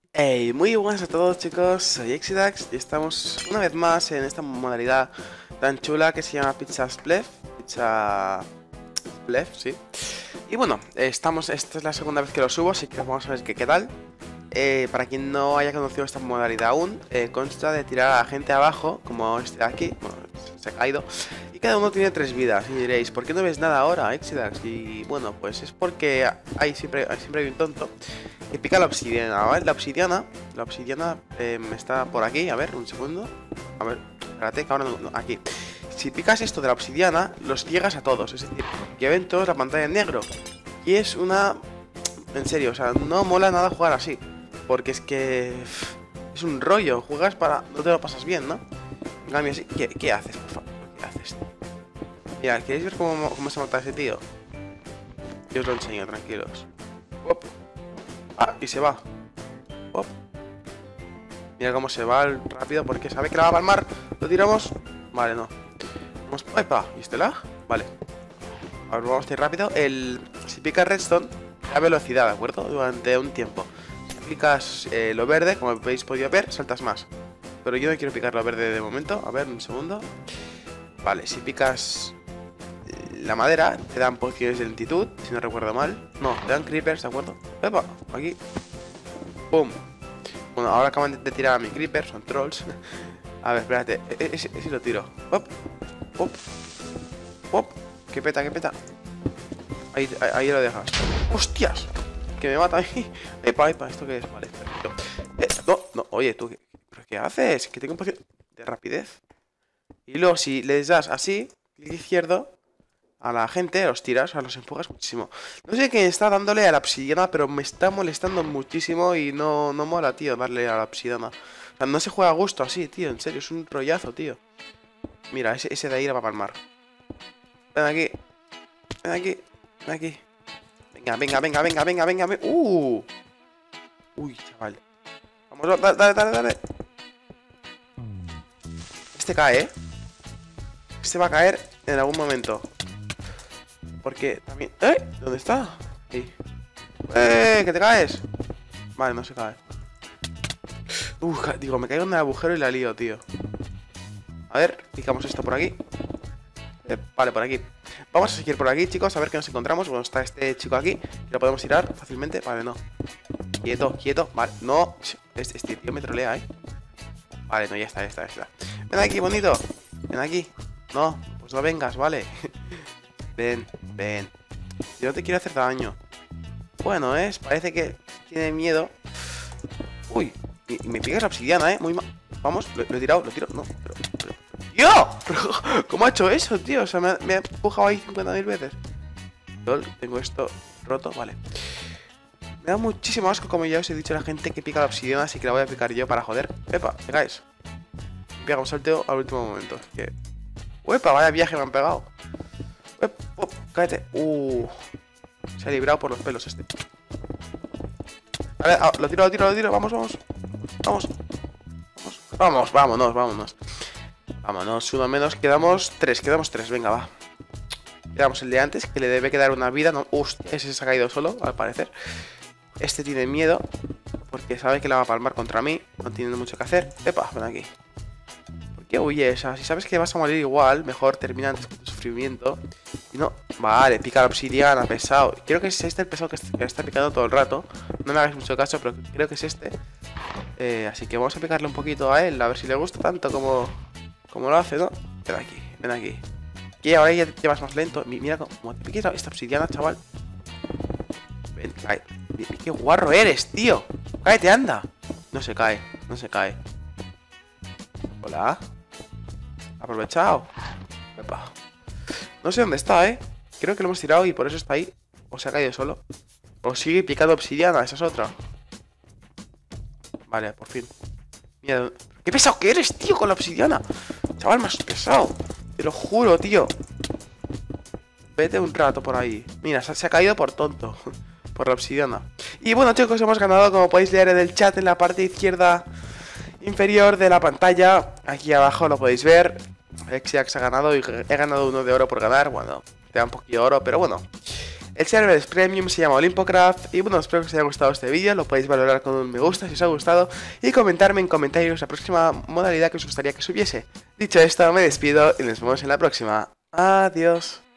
Hey, muy buenas a todos chicos, soy Exidax y estamos una vez más en esta modalidad tan chula que se llama Pizza Splef. Pizza Splef, sí. Y bueno, esta es la segunda vez que lo subo, así que vamos a ver qué tal. Para quien no haya conocido esta modalidad aún, consta de tirar a la gente abajo, como este de aquí, bueno, se ha caído. Y cada uno tiene 3 vidas, y diréis, ¿por qué no ves nada ahora, Exidax? Y bueno, pues es porque siempre hay un tonto que pica la obsidiana, ¿vale? La obsidiana está por aquí, a ver, un segundo. A ver, espérate, que ahora no, aquí. Si picas esto de la obsidiana, los ciegas a todos, es decir, que ven todos la pantalla en negro. Y es una... En serio, o sea, no mola nada jugar así. Porque es que... Es un rollo, juegas para... No te lo pasas bien, ¿no? En cambio, así... ¿Qué haces, por favor? ¿Qué haces? Mira, ¿queréis ver cómo se mata ese tío? Yo os lo enseño, tranquilos. Hop. Ah, y se va. Hop. Mira cómo se va rápido porque sabe que la va a palmar. Lo tiramos. Vale, no. Vamos. ¡Epa! ¿Y este lag? Vale. A ver, vamos a ir rápido. Si picas redstone, da velocidad, ¿de acuerdo? Durante un tiempo. Si picas lo verde, como habéis podido ver, saltas más. Pero yo no quiero picar lo verde de momento. A ver, un segundo. Vale, si picas la madera, te dan pociones de lentitud, si no recuerdo mal. No, te dan creepers, ¿de acuerdo? ¡Epa! Aquí. ¡Pum! Bueno, ahora acaban de tirar a mi creeper, son trolls. A ver, espérate, ese lo tiro. ¡Hop! ¡Hop! ¡Hop! ¡Qué peta, qué peta! Ahí lo dejas. ¡Hostias! Que me mata a mí. Epa, ¿esto qué es? Vale, perfecto. No, oye, tú, ¿pero qué haces? Que tengo un poción de rapidez. Y luego, si les das así, clic izquierdo, a la gente, los tiras, los empujas muchísimo. No sé quién está dándole a la obsidiana, pero me está molestando muchísimo y no mola, tío, darle a la obsidiana. O sea, no se juega a gusto así, tío, en serio, es un rollazo, tío. Mira, ese de ahí la va a palmar. Ven aquí, ven aquí, ven aquí. Venga. Uy, chaval. Vamos, dale. Este cae, ¿eh? Este va a caer en algún momento. Porque también... ¿Dónde está? Ahí. ¿Que te caes? Vale, no se cae. Digo, me caigo en el agujero y la lío, tío. A ver, picamos esto por aquí. Vale, por aquí. Vamos a seguir por aquí, chicos, a ver qué nos encontramos. Bueno, está este chico aquí, que lo podemos tirar fácilmente. Vale, no. Quieto. Vale, no. Este tío me trolea, ¿eh? Vale, no, ya está. Ven aquí, bonito. Ven aquí. No, pues no vengas, vale. Ven. Yo no te quiero hacer daño. Bueno, parece que tiene miedo. Uy, y me pigas la obsidiana, muy mal. Vamos, lo he tirado, no, pero... ¡Yo! Pero, ¿cómo ha hecho eso, tío? O sea, me ha empujado ahí 50.000 veces. Lol, tengo esto roto, vale. Me da muchísimo asco, como ya os he dicho, a la gente que pica la obsidiana, así que la voy a picar yo para joder. ¡Epa! ¿Me caes? Me pega un salteo al último momento. Que... ¡Uepa! Vaya viaje me han pegado. Cállate. Se ha librado por los pelos este. Vale, lo tiro. Vámonos. Vámonos, uno menos. Quedamos tres. Venga, va. Quedamos el de antes, que le debe quedar una vida. No, ese se ha caído solo, al parecer. Este tiene miedo, porque sabe que la va a palmar contra mí. No tiene mucho que hacer. Epa, ven aquí. ¿Por qué huyes? O sea, si sabes que vas a morir igual, mejor termina antes con tu sufrimiento. Y no... Vale, pica la obsidiana, pesado. Creo que es este el pesado que está picando todo el rato. No me hagáis mucho caso, pero creo que es este. Así que vamos a picarle un poquito a él, a ver si le gusta tanto como lo hace, ¿no? Ven aquí. Que ahora ya te vas más lento. Mira cómo te piques esta obsidiana, chaval. Ven, cae. Qué guarro eres, tío. Cállate, anda. No se cae. Hola. Aprovechado. Epa. No sé dónde está, Creo que lo hemos tirado y por eso está ahí. O se ha caído solo. O sigue picando obsidiana, esa es otra. Vale, por fin. Mira, qué pesado que eres, tío, con la obsidiana. Chaval, más pesado. Te lo juro, tío. Vete un rato por ahí. Mira, se ha caído por tonto. Por la obsidiana. Y bueno, chicos, hemos ganado, como podéis leer en el chat, en la parte izquierda inferior de la pantalla. Aquí abajo lo podéis ver. Exidax ha ganado y he ganado 1 de oro por ganar. Bueno, te da un poquito de oro, pero bueno. El server es premium, se llama Olympocraft. Y bueno, espero que os haya gustado este vídeo. Lo podéis valorar con un me gusta si os ha gustado. Y comentarme en comentarios la próxima modalidad que os gustaría que subiese. Dicho esto, me despido y nos vemos en la próxima. Adiós.